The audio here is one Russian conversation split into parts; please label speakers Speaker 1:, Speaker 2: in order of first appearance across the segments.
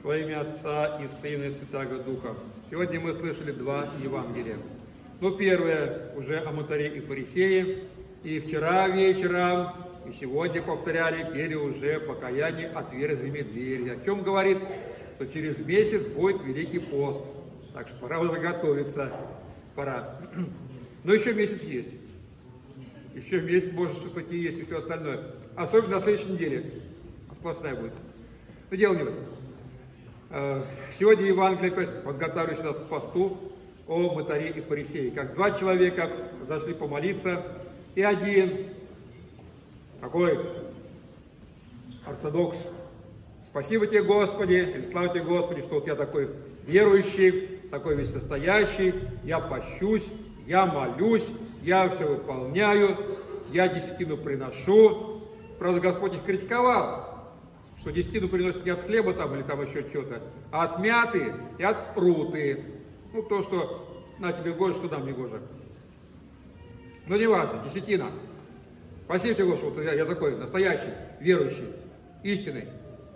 Speaker 1: Во имя Отца и Сына и Святаго Духа. Сегодня мы слышали два Евангелия. Ну, первое уже о мытаре и фарисее. И вчера вечером, и сегодня повторяли, пели уже покаяние отверзими двери. О чем говорит? Что через месяц будет Великий пост. Так что пора уже готовиться. Пора. Но еще месяц есть. Еще месяц, может, что-то есть и все остальное. Особенно на следующей неделе. Сплошная будет. Но дело не в этом. Сегодня Евангелие подготавливает нас к посту о мытаре и фарисее. Как два человека зашли помолиться, и один такой ортодокс. Спасибо тебе, Господи, или слава тебе, Господи, что вот я такой верующий, такой весь настоящий, я пощусь, я молюсь, я все выполняю, я десятину приношу. Правда, Господь их критиковал, что десятину приносят не от хлеба там или там еще что-то, а от мяты и от пруты. Ну, то, что на тебе гоже, что нам не гоже. Но не важно, десятина. Спасибо тебе, Господи, вот я такой настоящий, верующий, истинный.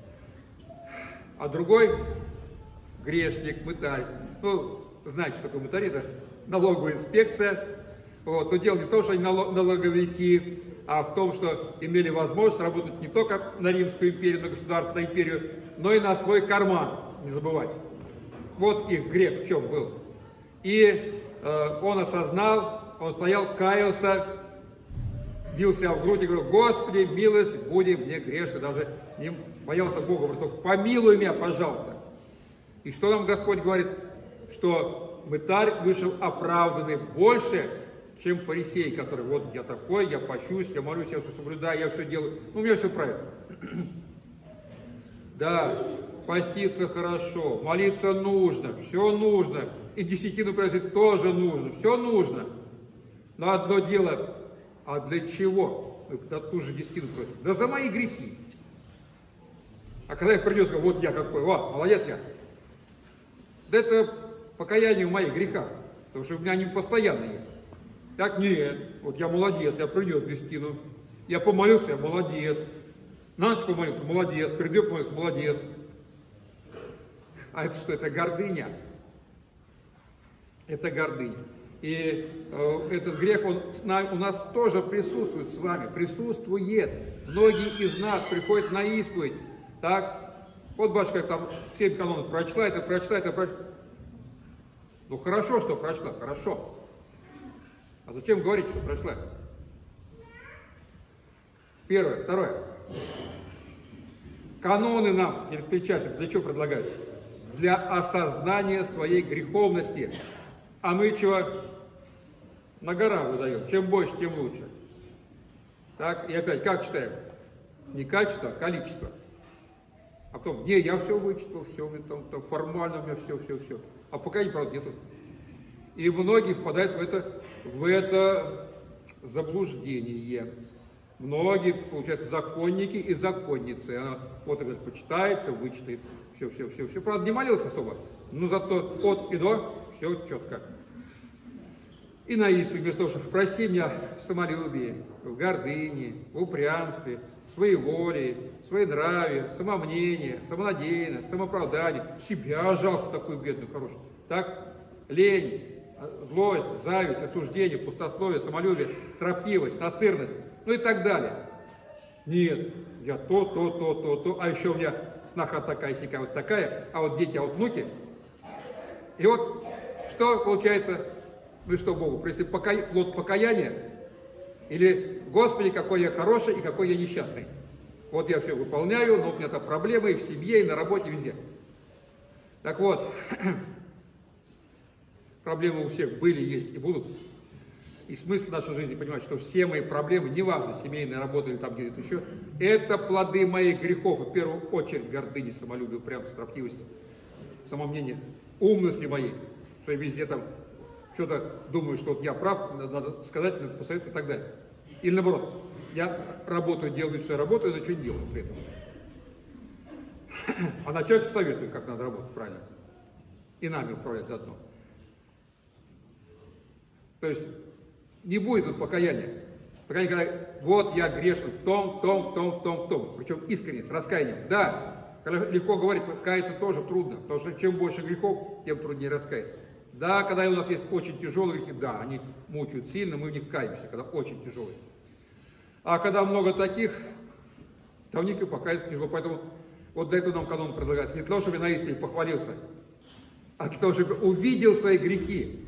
Speaker 1: А другой грешник, мытарь. Ну, знаете, что такое мытарь, это налоговая инспекция. Вот. Но дело не в том, что они налоговики, а в том, что имели возможность работать не только на Римскую империю, на государственную империю, но и на свой карман, не забывать. Вот их грех в чем был. И он осознал, он стоял, каялся, бил себя в грудь и говорил: Господи, милость буди мне грешно, даже не боялся Бога, говорит: только помилуй меня, пожалуйста. И что нам Господь говорит? Что мытарь вышел оправданный больше, чем фарисей, который вот я такой, я пощусь, я молюсь, я все соблюдаю, я все делаю, ну, у меня все правильно. Да, поститься хорошо, молиться нужно, все нужно, и десятину приносить тоже нужно, все нужно. Но одно дело, а для чего? Да ту же десятину просит. Да за мои грехи. А когда я принес, вот я какой, о, молодец я. Да это покаяние в моих грехах, потому что у меня они постоянно есть. Так нет, вот я молодец, я принес десятину, я помолился, я молодец. На ночь помолился, молодец, приду помолился, молодец. А это что, это гордыня. Это гордыня. И этот грех, он у нас тоже присутствует с вами, присутствует. Многие из нас приходят на исповедь, так, вот батюшка там 7 канонов прочла, это прочла, это прочла. Ну хорошо, что прочла, хорошо. А зачем говорить, что прочла? Первое. Второе. Каноны нам перед причастием для чего предлагаются? Для осознания своей греховности. А мы чего? На гора выдаем. Чем больше, тем лучше. Так, и опять, как читаем? Не качество, а количество. А потом, не, я все вычитал, все, там формально у меня все. А пока не правда нету. И многие впадают в это заблуждение. Многие, получается, законники и законницы. Она вот, говорит, почитается, вычитает, все. Правда, не молился особо, но зато от и до все четко. И на исповедь, вместо того, чтобы прости меня в самолюбии, в гордыне, в упрямстве, в своеволии, в своенравии, самомнении, самонадеянности, самооправдании. Себя жалко такую бедную, хорошую. Так, лень, злость, зависть, осуждение, пустословие, самолюбие, строптивость, настырность, ну и так далее. Нет, я то, а еще у меня сноха такая, сика вот такая, а вот дети, а вот внуки. И вот, что получается, ну и что Богу, если плод покаяния, или Господи, какой я хороший и какой я несчастный. Вот я все выполняю, но у меня там проблемы и в семье, и на работе, везде. Так вот, проблемы у всех были, есть и будут. И смысл нашей жизни понимать, что все мои проблемы, неважно, семейная работа или там где-то еще, это плоды моих грехов. И в первую очередь гордыни, самолюбие, упрямство, строптивость, самомнение, умности моей, что я везде там что-то думаю, что вот я прав, надо сказать, надо посоветовать и так далее. Или наоборот, я работаю, делаю, что я работаю, но ничего не делаю при этом. А начальство советует, как надо работать правильно. И нами управлять заодно. То есть не будет тут покаяния. Покаяние, когда вот я грешен в том. Причем искренне, с раскаянием. Да, Когда легко говорить, каяться тоже трудно, потому что чем больше грехов, тем труднее раскаяться. Да, когда у нас есть очень тяжелые грехи, да, они мучают сильно, мы в них каемся, когда очень тяжелые. А когда много таких, то в них и покаяться тяжело. Поэтому вот для этого нам канон предлагается. Не для того, чтобы на исповеди похвалился, а для того, чтобы увидел свои грехи.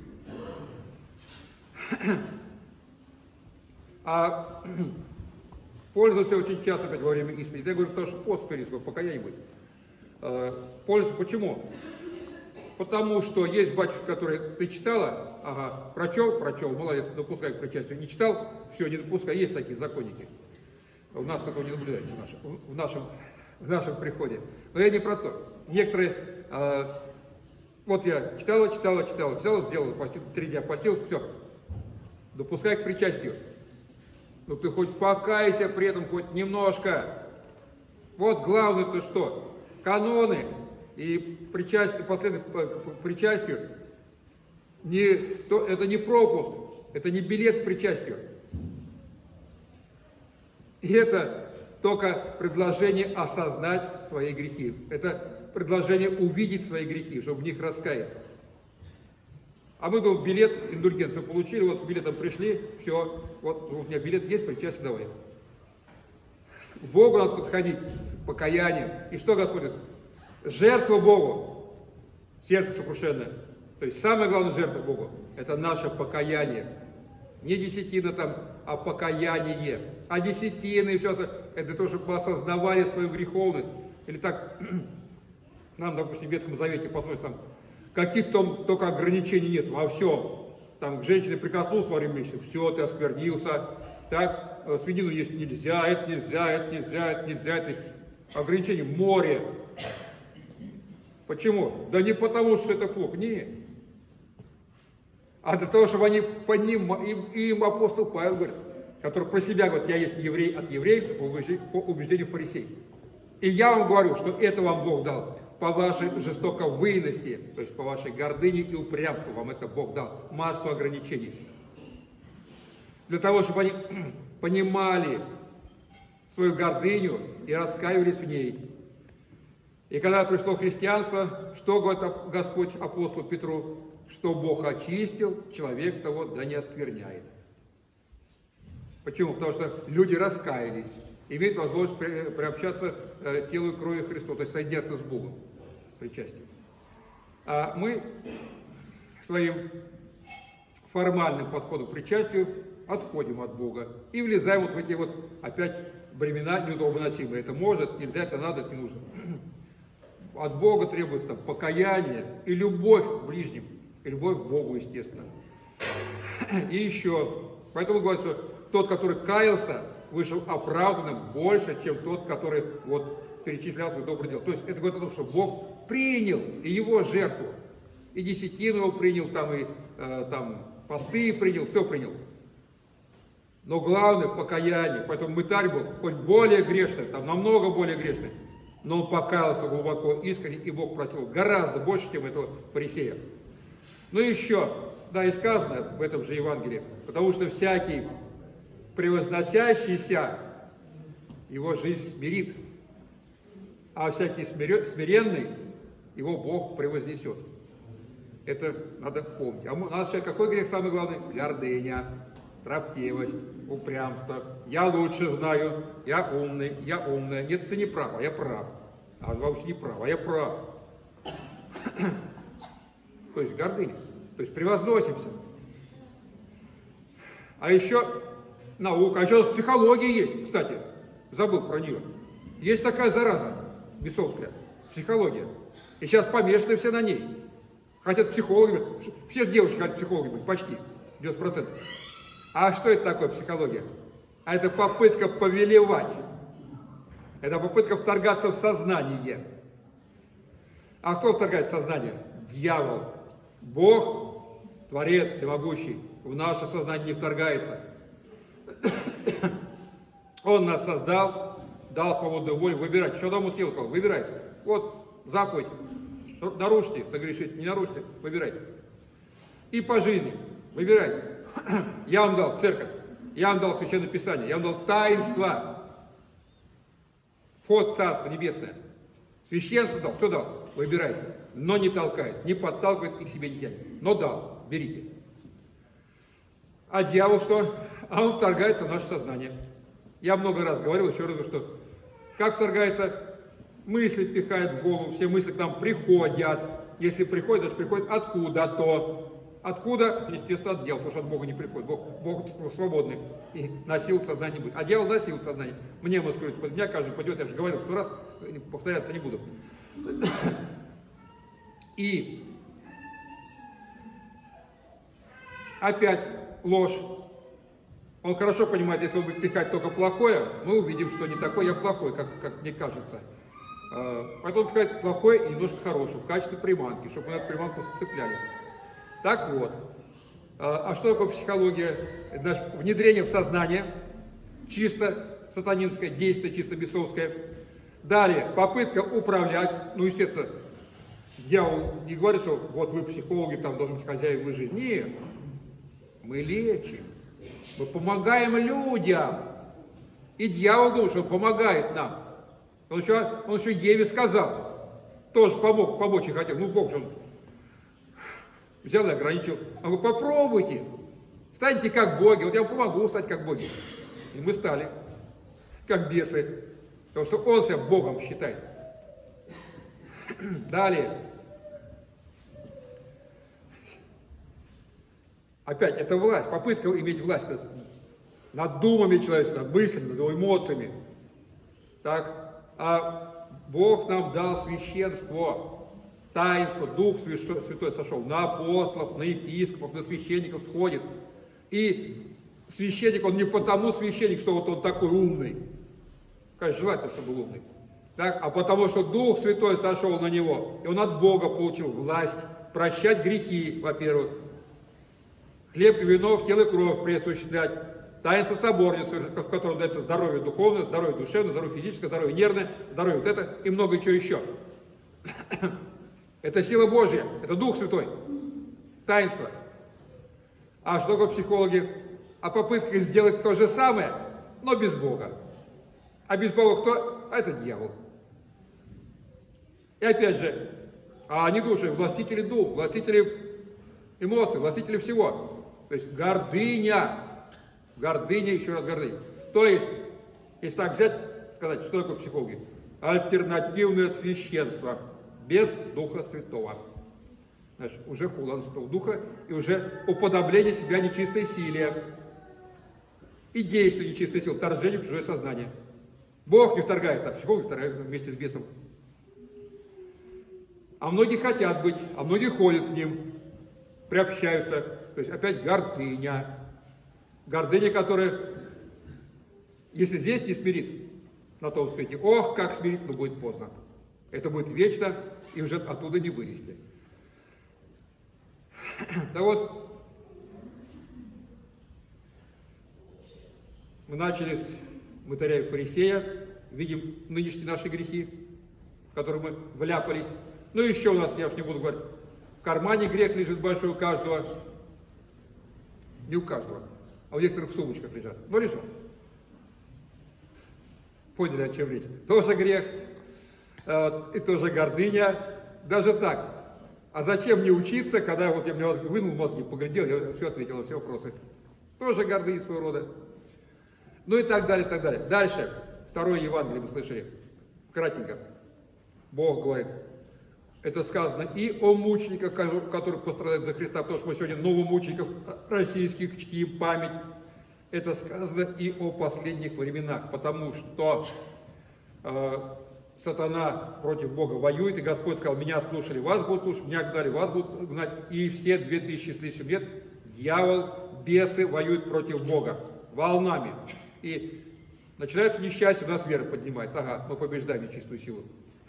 Speaker 1: А пользуются очень часто опять во время исповеди. Я говорю, потому что пост перед собой, покаяние будет. Пользуются почему? Потому что есть батюшка, который ты читала, ага, прочел, молодец, допускай к причастию. Не читал, все, не допускай. Есть такие законники. У нас такого не наблюдается в нашем приходе. Но я не про то. Некоторые, вот я читала, сделала, 3 дня постилась, все, допускай к причастию. Ну ты хоть покайся при этом, хоть немножко. Вот главное-то что? Каноны и причастие, последовательность к причастию, это не пропуск, это не билет к причастию. И это только предложение осознать свои грехи. Это предложение увидеть свои грехи, чтобы в них раскаяться. А мы думаем, билет, индульгенцию получили, вот с билетом пришли, все, вот у меня билет есть, причастие давай. К Богу надо подходить с покаянием. И что Господь говорит? Жертва Богу, сердце сокрушенное. То есть самая главная жертва Богу – это наше покаяние. Не десятина там, а покаяние. А десятины и все это для того, чтобы мы осознавали свою греховность. Или так, нам, допустим, в Ветхом Завете посмотрим, там, каких там только ограничений нет, во всем. Там к женщине прикоснулся во время месяца, все, ты осквернился. Так, свинину есть нельзя, это нельзя, это нельзя, это нельзя. Это ограничений море. Почему? Да не потому, что это плохо, нет. А для того, чтобы они понимали, им апостол Павел говорит, который про себя говорит, я есть еврей от евреев, по убеждению фарисей. И я вам говорю, что это вам Бог дал по вашей жестоковыйности, то есть по вашей гордыне и упрямству, вам это Бог дал, массу ограничений. Для того, чтобы они понимали свою гордыню и раскаивались в ней. И когда пришло христианство, что говорит Господь апостолу Петру? Что Бог очистил, человек того да не оскверняет. Почему? Потому что люди раскаялись, имеют возможность приобщаться к телу и крови Христа, то есть соединяться с Богом, причастием. А мы своим формальным подходом к причастию отходим от Бога и влезаем вот в эти вот опять бремена неудобоносимые. Это может, нельзя, это надо, это не нужно. От Бога требуется там покаяние и любовь к ближним, и любовь к Богу, естественно. И еще, поэтому говорят, что тот, который каялся, вышел оправданным больше, чем тот, который вот перечислял свое доброе дело. То есть это говорит о том, что Бог принял и его жертву, и десятину его принял, там, и там, посты принял, все принял. Но главное покаяние. Поэтому мытарь был хоть более грешный, там намного более грешный, но он покаялся глубоко, искренне, и Бог просил гораздо больше, чем этого фарисея. Ну и еще, да, и сказано в этом же Евангелии, потому что всякий превозносящийся, его жизнь смирит, а всякий смиренный, его Бог превознесет. Это надо помнить. А у нас сейчас какой грех самый главный? Гордыня, строптивость, упрямство. Я лучше знаю, я умная. Нет, ты не прав, а я прав. А вообще не прав, а я прав. То есть гордыня. То есть превозносимся. А еще наука, а еще психология есть, кстати. Забыл про нее. Есть такая зараза, бесовская, психология. И сейчас помешаны все на ней. Хотят психологами, все девушки хотят психологами быть, почти, 90%. А что это такое психология? А это попытка повелевать. Это попытка вторгаться в сознание. А кто вторгает в сознание? Дьявол. Бог, Творец, Всемогущий, в наше сознание не вторгается. Он нас создал, дал свободную волю выбирать. Что Адаму с Евой сказал? Выбирай. Вот заповедь. Нарушьте, согрешите, не нарушьте, выбирайте. И по жизни выбирайте. Я вам дал церковь, я вам дал Священное Писание, я вам дал таинство. Вход в Царство Небесное. Священство дал, все дал, выбирайте. Но не толкает, не подталкивает и к себе не тянет. Но дал, берите. А дьявол что? А он вторгается в наше сознание. Я много раз говорил, еще раз, что как вторгается, мысли пихает в голову, все мысли к нам приходят. Если приходят, значит приходят откуда-то. Откуда? Естественно, от дьявола, потому что от Бога не приходит. Бог свободный и насилует сознание будет. А дьявол насилует сознание. Мне маскирует, под меня каждый пойдет, я же говорил 100 раз, повторяться не буду. И опять ложь. Он хорошо понимает, если он будет пихать только плохое, мы увидим, что не такой я плохой, как мне кажется. Поэтому он пихает плохое и немножко хорошее в качестве приманки, чтобы мы на эту приманку цеплялись. Так вот. А что такое психология? Это внедрение в сознание, чисто сатанинское, действие чисто бесовское. Далее, попытка управлять, ну, естественно, дьявол не говорит, что вот вы психологи, там должны быть хозяевами жизни. Нет, мы лечим, мы помогаем людям. И дьявол думает, что он помогает нам. Он еще Еве сказал, тоже помочь и хотел, ну, Бог же взял и ограничил. Он говорит, попробуйте, станьте как боги, вот я вам помогу стать как боги. И мы стали, как бесы, потому что он себя Богом считает. Далее. Опять, это власть, попытка иметь власть над думами человека, над мыслями, над эмоциями. Так? А Бог нам дал священство. Таинство, Дух Святой сошел на апостолов, на епископов, на священников сходит. И священник, он не потому священник, что вот он такой умный. Конечно, желательно, чтобы был умный. Так? А потому что Дух Святой сошел на него, и он от Бога получил власть прощать грехи, во-первых. Хлеб и вино в тело и кровь преосуществлять. Таинство соборницы, в котором дается здоровье духовное, здоровье душевное, здоровье физическое, здоровье нервное, здоровье вот это и много чего еще. Это сила Божья, это Дух Святой, таинство. А что такое психологи? А попытка сделать то же самое, но без Бога. А без Бога кто? А это дьявол. И опять же, а они души, властители дух, властители эмоций, властители всего. То есть гордыня, еще раз гордыня. То есть, если так взять, сказать, что такое психологи? Альтернативное священство. Без Духа Святого. Значит, уже хуланство Духа и уже уподобление себя нечистой силе. И действие нечистой силы, вторжение в чужое сознание. Бог не вторгается, а психологи вторгаются вместе с бесом. А многие хотят быть, а многие ходят к ним, приобщаются. То есть опять гордыня. Гордыня, которая, если здесь не смирит на том свете, ох, как смирит, но будет поздно. Это будет вечно, и уже оттуда не вылезти. Да вот, мы начали с мытаря и фарисея, видим нынешние наши грехи, в которые мы вляпались. Ну и еще у нас, я уж не буду говорить, в кармане грех лежит большой у каждого. Не у каждого, а у некоторых в сумочках лежат. Но лежат. Поняли, о чем речь? Тоже грех. И тоже гордыня, даже так. А зачем мне учиться, когда вот я мне вынул мозги, поглядел, я все ответил на все вопросы. Тоже гордыня своего рода. Ну и так далее, так далее. Дальше, второе Евангелие мы слышали, кратенько. Бог говорит, это сказано и о мучениках, которые пострадают за Христа, потому что мы сегодня новомучеников российских чтим память. Это сказано и о последних временах, потому что сатана против Бога воюет, и Господь сказал, меня слушали, вас будут слушать, меня гнали, вас будут гнать. И все 2000 с лишним лет дьявол, бесы воюют против Бога волнами. И начинается несчастье, у нас вера поднимается. Ага, мы побеждаем нечистую силу.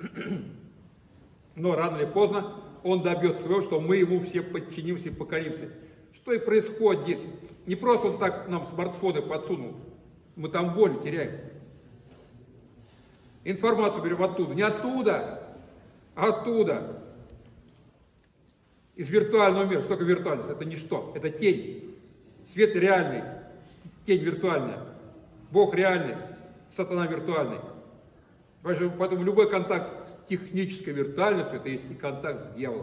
Speaker 1: Но рано или поздно он добьется своего, что мы ему все подчинимся и покоримся. Что и происходит. Не просто он так нам смартфоны подсунул, мы там волю теряем. Информацию берем оттуда. Не оттуда, а оттуда. Из виртуального мира. Что такое виртуальность? Это ничто. Это тень. Свет реальный, тень виртуальная. Бог реальный, сатана виртуальный. Поэтому любой контакт с технической виртуальностью, это есть и контакт с дьяволом.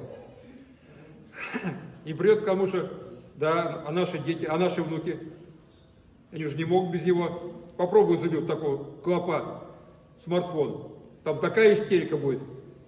Speaker 1: И придет к тому, что, да, а наши дети, а наши внуки, они же не могут без него. Попробуй зайдет такого клопа, смартфон, там такая истерика будет.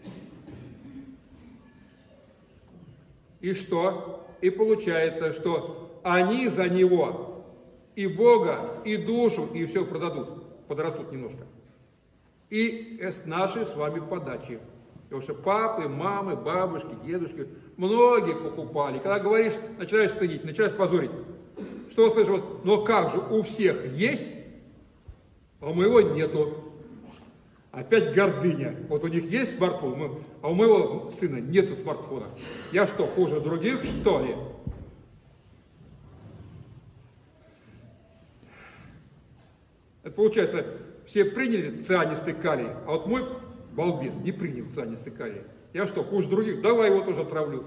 Speaker 1: И что? И получается, что они за него и Бога, и душу, и все продадут, подрастут немножко. И с нашей с вами подачи. Потому что папы, мамы, бабушки, дедушки, многие покупали. Когда говоришь, начинаешь стыдить, начинаешь позорить. Что слышишь? Вот, но как же, у всех есть, а у моего нету. Опять гордыня. Вот у них есть смартфон, а у моего сына нету смартфона. Я что, хуже других, что ли? Это получается, все приняли цианистый калий, а вот мой балбес не принял цианистый калий. Я что, хуже других? Давай его тоже отравлю.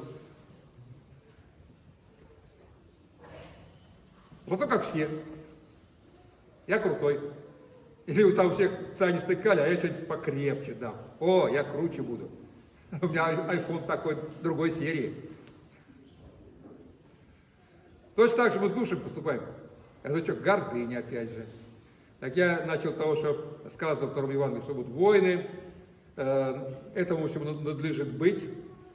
Speaker 1: Зато как все. Я крутой. Или вы там всех цианистый калий, а я что-нибудь покрепче дам. О, я круче буду. У меня iPhone такой, другой серии. Точно так же мы с душей поступаем. Это что, гордыня опять же. Так я начал с того, что сказано во 2 Евангелии, что будут войны, этому всему надлежит быть,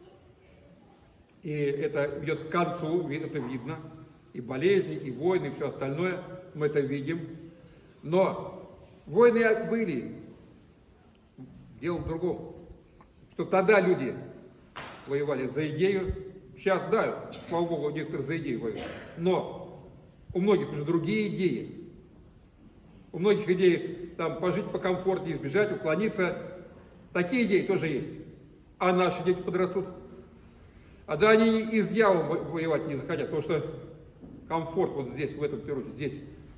Speaker 1: и это ведет к концу, это видно, и болезни, и войны, и все остальное, мы это видим. Но войны были, дело в другом, что тогда люди воевали за идею, сейчас, да, слава Богу, некоторые за идею воюют, но у многих уже другие идеи. У многих идей там пожить покомфортнее, избежать, уклониться. Такие идеи тоже есть. А наши дети подрастут. А да, они и с дьяволом воевать не захотят, потому что комфорт вот здесь, в этом периоде, здесь.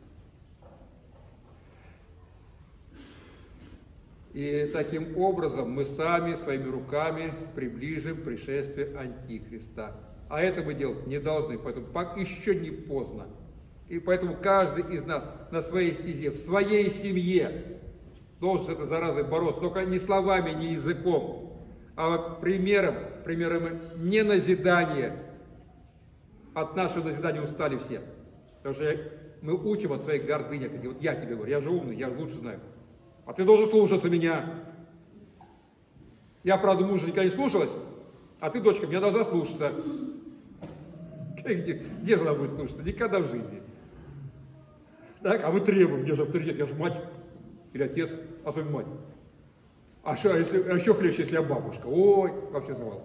Speaker 1: И таким образом мы сами своими руками приближим пришествие Антихриста. А это мы делать не должны, поэтому еще не поздно. И поэтому каждый из нас на своей стезе, в своей семье должен с этой заразой бороться. Только не словами, не языком, а примером не назидания. От нашего назидания устали все. Потому что мы учим от своей гордыни. Вот я тебе говорю, я же умный, я же лучше знаю. А ты должен слушаться меня. Я, правда, мужа никогда не слушалась, а ты, дочка, меня должна слушаться. Где же она будет слушаться? Никогда в жизни. Так, а мы требуем, где же авторитет, я же мать или отец, особенно мать. А еще хлеще, если я бабушка. Ой, вообще завал.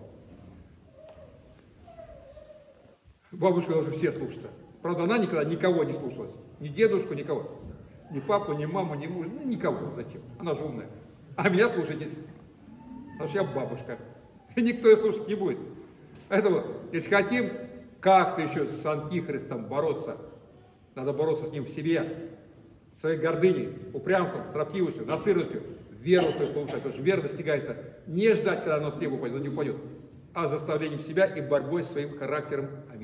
Speaker 1: Бабушка должна все слушаться. Правда, она никогда никого не слушалась. Ни дедушку, никого. Ни папу, ни маму, ни мужа, никого. Зачем? Она же умная. А меня слушайтесь. Потому что я бабушка. И никто ее слушать не будет. Поэтому, если хотим как-то еще с Антихристом бороться, надо бороться с ним в себе, своей гордыней, упрямством, строптивостью, настырностью, веру свою повышать. Потому что вера достигается не ждать, когда оно с неба упадет, оно не упадет, а заставлением себя и борьбой с своим характером. Аминь.